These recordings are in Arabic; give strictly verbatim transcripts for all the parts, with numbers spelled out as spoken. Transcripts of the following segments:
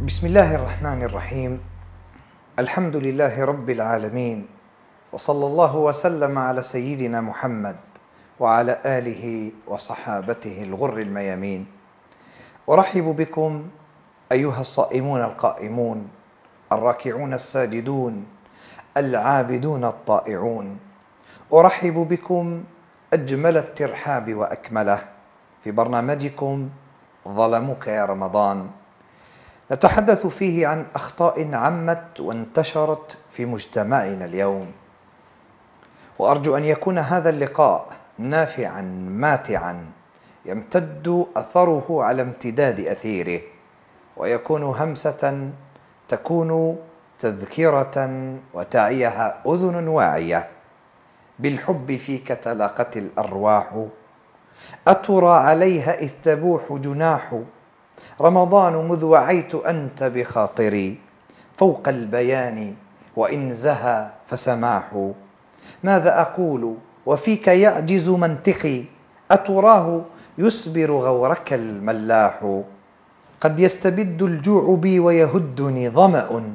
بسم الله الرحمن الرحيم. الحمد لله رب العالمين، وصلى الله وسلم على سيدنا محمد وعلى آله وصحابته الغر الميامين. أرحب بكم أيها الصائمون القائمون، الراكعون الساجدون، العابدون الطائعون. أرحب بكم أجمل الترحاب وأكمله في برنامجكم ظلموك يا رمضان، نتحدث فيه عن أخطاء عمت وانتشرت في مجتمعنا اليوم. وأرجو أن يكون هذا اللقاء نافعاً ماتعاً يمتد أثره على امتداد أثيره، ويكون همسة تكون تذكرة وتعيها أذن واعية. بالحب فيك تلاقت الأرواح، أترى عليها إذ تبوح جناح. رمضان مذ وعيت أنت بخاطري، فوق البيان وإن زهى فسماح. ماذا أقول وفيك يعجز منطقي، أتراه يسبر غورك الملاح. قد يستبد الجوع بي ويهدني ظمأ،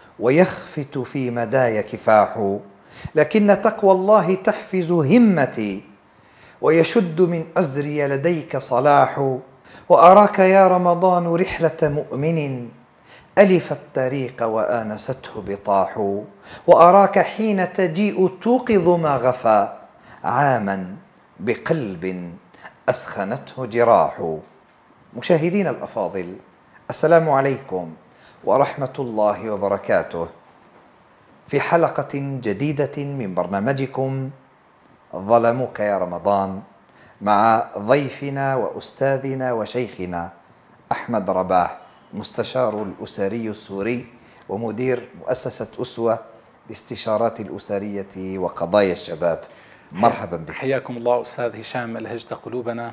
ويخفت في مداي كفاح. لكن تقوى الله تحفز همتي، ويشد من أزري لديك صلاح. وأراك يا رمضان رحلة مؤمن، ألف الطريق وآنسته بطاح. وأراك حين تجيء توقظ ما غفى، عاما بقلب أثخنته جراح. مشاهدين الأفاضل، السلام عليكم ورحمة الله وبركاته. في حلقة جديدة من برنامجكم ظلموك يا رمضان، مع ضيفنا وأستاذنا وشيخنا أحمد رباح، مستشار الأسري السوري ومدير مؤسسة أسوة لاستشارات الأسرية وقضايا الشباب. مرحبا بك. حياكم الله أستاذ هشام، ألهجت قلوبنا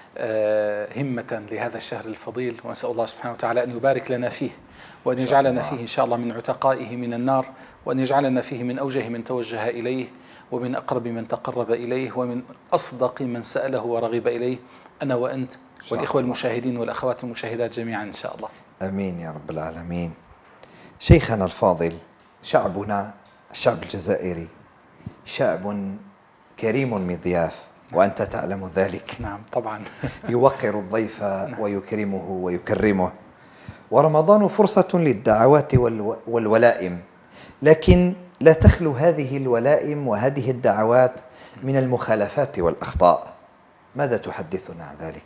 همة لهذا الشهر الفضيل، ونسأل الله سبحانه وتعالى أن يبارك لنا فيه، وأن يجعلنا فيه إن شاء الله من عتقائه من النار، وأن يجعلنا فيه من أوجه من توجه إليه، ومن أقرب من تقرب إليه، ومن أصدق من سأله ورغب إليه، أنا وأنت والإخوة المشاهدين والأخوات المشاهدات جميعا إن شاء الله. أمين يا رب العالمين. شيخنا الفاضل، شعبنا الشعب الجزائري شعب كريم مضياف، وأنت تعلم ذلك. نعم طبعا. يوقر الضيف ويكرمه ويكرمه، ورمضان فرصة للدعوات والولائم، لكن لا تخلو هذه الولائم وهذه الدعوات من المخالفات والأخطاء. ماذا تحدثنا عن ذلك؟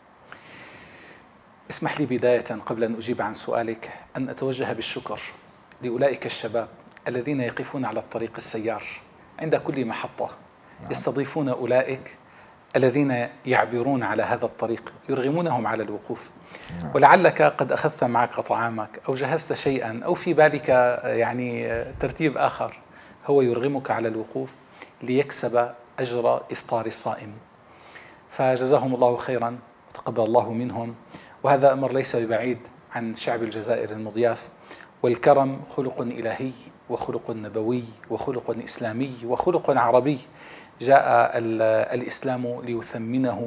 اسمح لي بداية قبل أن أجيب عن سؤالك أن أتوجه بالشكر لأولئك الشباب الذين يقفون على الطريق السيار عند كل محطة. نعم. يستضيفون أولئك الذين يعبرون على هذا الطريق، يرغمونهم على الوقوف. نعم. ولعلك قد أخذت معك طعامك أو جهزت شيئا أو في بالك يعني ترتيب آخر، هو يرغمك على الوقوف ليكسب أجر إفطار الصائم. فجزاهم الله خيرا وتقبل الله منهم، وهذا أمر ليس ببعيد عن شعب الجزائر المضياف. والكرم خلق إلهي وخلق نبوي وخلق إسلامي وخلق عربي، جاء الإسلام ليثمنه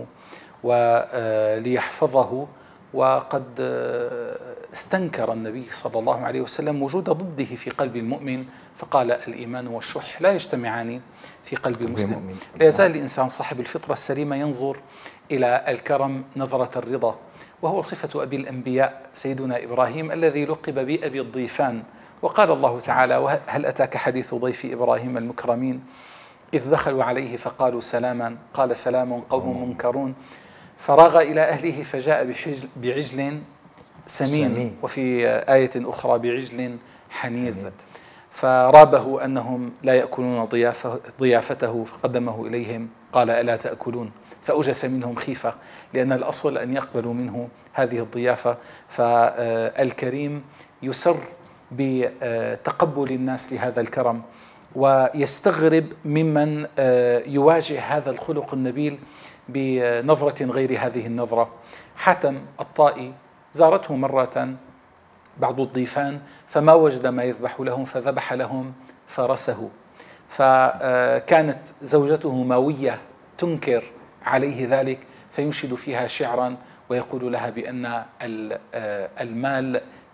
وليحفظه. وقد استنكر النبي صلى الله عليه وسلم وجود ضده في قلب المؤمن، فقال الإيمان والشح لا يجتمعان في قلب المسلم. لا يزال الإنسان صاحب الفطرة السليمة ينظر إلى الكرم نظرة الرضا، وهو صفة أبي الأنبياء سيدنا إبراهيم الذي لقب بأبي الضيفان. وقال الله تعالى: وهل أتاك حديث ضيف إبراهيم المكرمين إذ دخلوا عليه فقالوا سلاما قال سلام قوم منكرون فراغ إلى أهله فجاء بعجل سمين، وفي آية أخرى بعجل حنيذ، فرابه أنهم لا يأكلون ضيافته فقدمه إليهم قال ألا تأكلون، فأوجس منهم خيفة، لأن الأصل أن يقبلوا منه هذه الضيافة. فالكريم يسر بتقبل الناس لهذا الكرم، ويستغرب ممن يواجه هذا الخلق النبيل بنظرة غير هذه النظرة. حاتم الطائي زارته مرة بعض الضيفان فما وجد ما يذبح لهم فذبح لهم فرسه، فكانت زوجته ماوية تنكر عليه ذلك، فينشد فيها شعرا ويقول لها بأن المال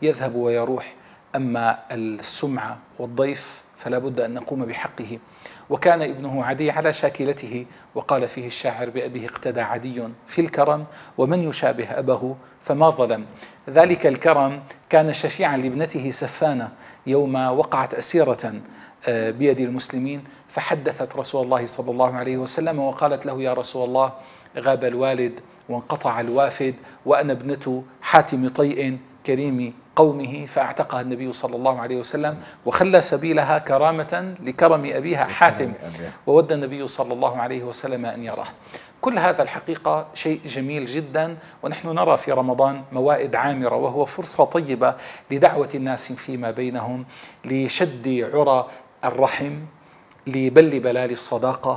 يذهب ويروح، أما السمعة والضيف فلا بد أن نقوم بحقه. وكان ابنه عدي على شاكلته، وقال فيه الشاعر: بأبيه اقتدى عدي في الكرم، ومن يشابه أبه فما ظلم. ذلك الكرم كان شفيعا لابنته سفانة يوم وقعت أسيرة بيد المسلمين، فحدثت رسول الله صلى الله عليه وسلم وقالت له: يا رسول الله، غاب الوالد وانقطع الوافد، وأنا ابنة حاتم طيء كريم قومه، فاعتقها النبي صلى الله عليه وسلم وخلى سبيلها كرامة لكرم أبيها حاتم، وود النبي صلى الله عليه وسلم أن يراه. كل هذا الحقيقة شيء جميل جدا، ونحن نرى في رمضان موائد عامرة، وهو فرصة طيبة لدعوة الناس فيما بينهم، لشد عرى الرحم، لبل بلال الصداقة،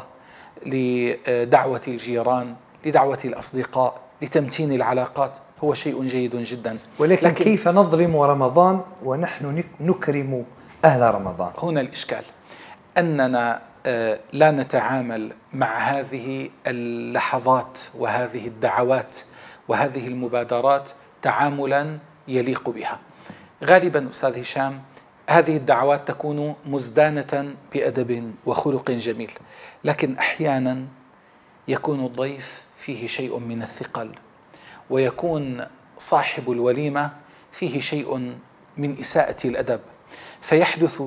لدعوة الجيران، لدعوة الأصدقاء، لتمتين العلاقات. هو شيء جيد جدا. ولكن لكن كيف نظلم رمضان ونحن نكرم أهل رمضان؟ هنا الإشكال، أننا لا نتعامل مع هذه اللحظات وهذه الدعوات وهذه المبادرات تعاملا يليق بها. غالبا أستاذ هشام هذه الدعوات تكون مزدانة بأدب وخلق جميل، لكن أحيانا يكون الضيف فيه شيء من الثقل، ويكون صاحب الوليمة فيه شيء من إساءة الأدب، فيحدث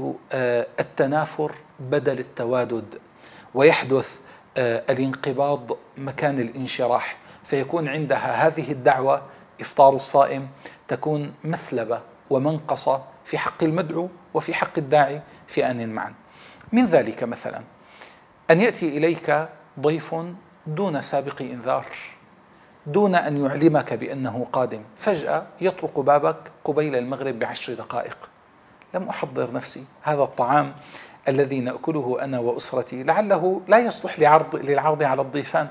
التنافر بدل التوادد، ويحدث الانقباض مكان الانشراح، فيكون عندها هذه الدعوة إفطار الصائم تكون مثلبة ومنقصة في حق المدعو وفي حق الداعي في آن معا. من ذلك مثلا أن يأتي إليك ضيف دون سابق إنذار، دون أن يعلمك بأنه قادم، فجأة يطرق بابك قبيل المغرب بعشر دقائق. لم أحضر نفسي، هذا الطعام الذي نأكله أنا وأسرتي لعله لا يصلح لعرض للعرض على الضيفان،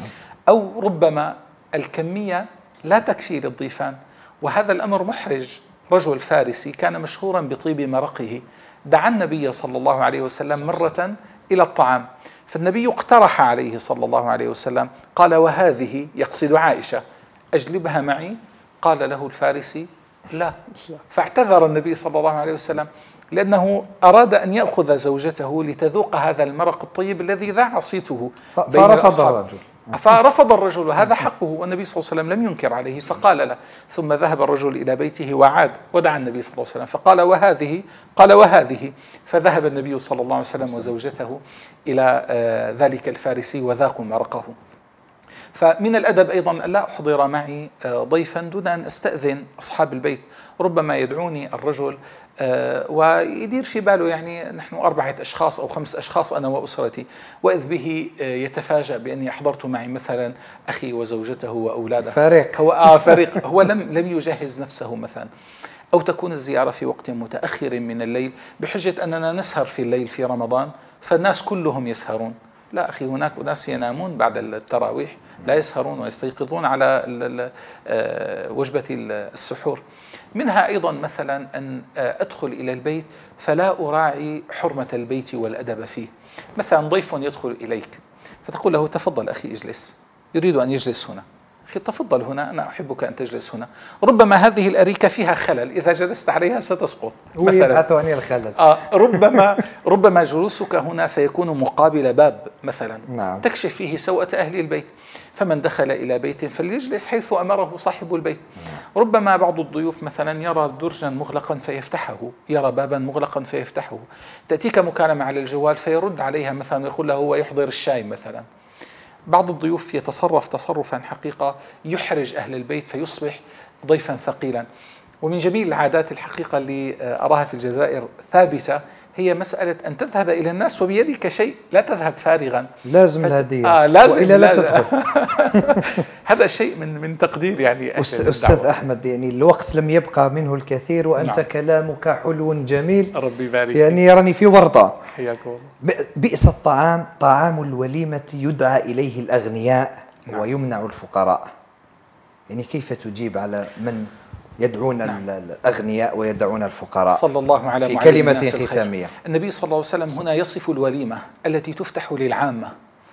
أو ربما الكمية لا تكفي للضيفان، وهذا الأمر محرج. رجل فارسي كان مشهورا بطيب مرقه، دعا النبي صلى الله عليه وسلم مرة إلى الطعام، فالنبي اقترح عليه صلى الله عليه وسلم، قال: وهذه، يقصد عائشة، أجلبها معي؟ قال له الفارسي: لا. فاعتذر النبي صلى الله عليه وسلم، لأنه أراد أن يأخذ زوجته لتذوق هذا المرق الطيب الذي ذاع صيته فرفض الرجل فرفض الرجل، وهذا حقه، والنبي صلى الله عليه وسلم لم ينكر عليه فقال له. ثم ذهب الرجل إلى بيته وعاد ودعا النبي صلى الله عليه وسلم فقال: وهذه؟ قال: وهذه. فذهب النبي صلى الله عليه وسلم وزوجته إلى ذلك الفارسي وذاقوا مرقه. فمن الأدب أيضا لا أحضر معي ضيفا دون أن أستأذن أصحاب البيت. ربما يدعوني الرجل ويدير في باله يعني نحن أربعة أشخاص أو خمس أشخاص أنا وأسرتي، وإذ به يتفاجأ بأني أحضرت معي مثلا أخي وزوجته وأولاده. فريق هو آه فريق هو لم لم يجهز نفسه مثلا، أو تكون الزيارة في وقت متأخر من الليل بحجة أننا نسهر في الليل في رمضان فالناس كلهم يسهرون. لا أخي، هناك أناس ينامون بعد التراويح، لا يسهرون ويستيقظون على وجبة السحور. منها أيضا مثلا أن أدخل إلى البيت فلا أراعي حرمة البيت والأدب فيه. مثلا ضيف يدخل إليك فتقول له: تفضل أخي اجلس، يريد أن يجلس هنا. أخي تفضل هنا، أنا أحبك أن تجلس هنا. ربما هذه الأريكة فيها خلل، إذا جلست عليها ستسقط. هو يبحث عن الخلل. آه ربما ربما جلوسك هنا سيكون مقابل باب مثلا، نعم. تكشف فيه سوءة أهل البيت، فمن دخل إلى بيت فليجلس حيث أمره صاحب البيت. ربما بعض الضيوف مثلا يرى درجا مغلقا فيفتحه، يرى بابا مغلقا فيفتحه، تأتيك مكالمة على الجوال فيرد عليها مثلا ويقول له هو يحضر الشاي مثلا. بعض الضيوف يتصرف تصرفا حقيقة يحرج أهل البيت فيصبح ضيفا ثقيلا. ومن جميل العادات الحقيقة اللي أراها في الجزائر ثابتة هي مسألة أن تذهب إلى الناس وبيدك شيء، لا تذهب فارغا، لازم فت... الهدية آه لازم وإلا لا تدخل. هذا شيء من من تقدير يعني أستاذ أحمد، يعني الوقت لم يبقى منه الكثير، وأنت نعم. كلامك حلو جميل، ربي يبارك، يعني يراني في ورطة. حياك الله. بئس الطعام طعام الوليمة يدعى إليه الأغنياء نعم. ويمنع الفقراء. يعني كيف تجيب على من يدعون نعم. الأغنياء ويدعون الفقراء؟ صلى الله على في كلمة ختامية. النبي صلى الله عليه وسلم هنا يصف الوليمة التي تفتح للعامة،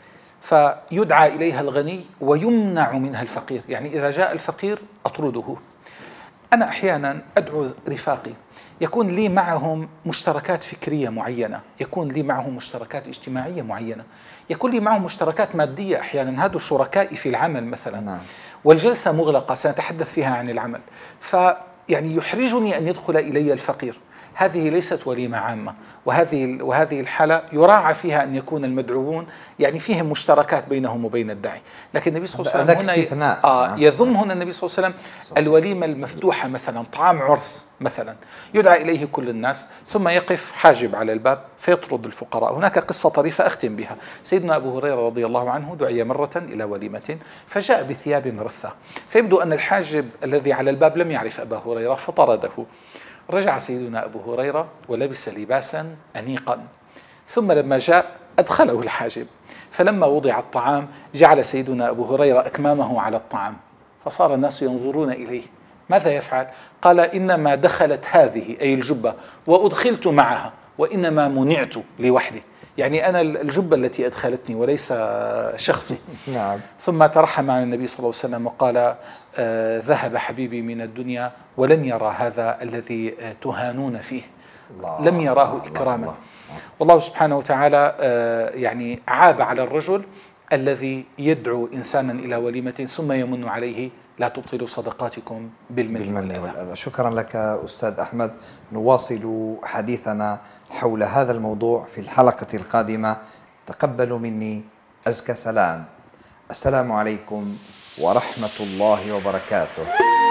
فيدعى إليها الغني ويمنع منها الفقير، يعني إذا جاء الفقير أطرده. أنا أحيانا أدعو رفاقي يكون لي معهم مشتركات فكرية معينة، يكون لي معهم مشتركات اجتماعية معينة، يكون لي معهم مشتركات مادية أحيانا، هذا شركائي في العمل مثلا. نعم. والجلسة مغلقة سنتحدث فيها عن العمل، فيعني يحرجني أن يدخل إلي الفقير. هذه ليست وليمة عامة، وهذه وهذه الحالة يراعى فيها أن يكون المدعوون يعني فيهم مشتركات بينهم وبين الداعي. لكن النبي صلى الله عليه وسلم هنا آه يذم هنا النبي صلى الله عليه وسلم الوليمة المفتوحة، مثلا طعام عرس مثلا يدعى إليه كل الناس ثم يقف حاجب على الباب فيطرد الفقراء. هناك قصة طريفة أختم بها. سيدنا أبو هريرة رضي الله عنه دعي مرة إلى وليمة فجاء بثياب رثة، فيبدو أن الحاجب الذي على الباب لم يعرف أبا هريرة فطرده. رجع سيدنا أبو هريرة ولبس لباسا أنيقا، ثم لما جاء أدخله الحاجب، فلما وضع الطعام جعل سيدنا أبو هريرة أكمامه على الطعام، فصار الناس ينظرون إليه. ماذا يفعل؟ قال إنما دخلت هذه أي الجبة وأدخلت معها، وإنما منعت لوحدي، يعني أنا الجبة التي أدخلتني وليس شخصي. نعم. ثم ترحم على النبي صلى الله عليه وسلم وقال آه ذهب حبيبي من الدنيا ولم يرى هذا الذي آه تهانون فيه، الله لم يراه الله إكراما. الله الله. والله سبحانه وتعالى آه يعني عاب على الرجل الذي يدعو إنسانا إلى وليمة ثم يمن عليه لا تبطلوا صدقاتكم بالمن, بالمن والأذى. شكرا لك أستاذ أحمد. نواصل حديثنا حول هذا الموضوع في الحلقة القادمة. تقبلوا مني أزكى سلام. السلام عليكم ورحمة الله وبركاته.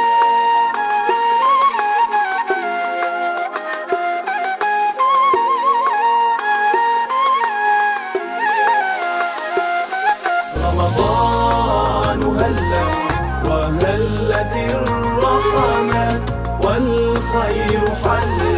رمضان هلا وهلت الرحمة والخير حل